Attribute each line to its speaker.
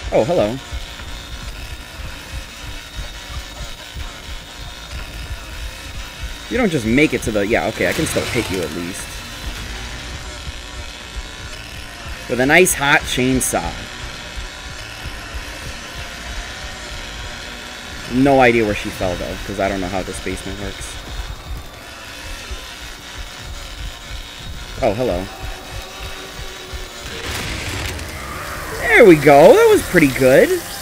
Speaker 1: Oh, hello. You don't just make it to the... Yeah, okay, I can still hit you at least. With a nice hot chainsaw. No idea where she fell, though, because I don't know how this basement works. Oh, hello. There we go. That was pretty good.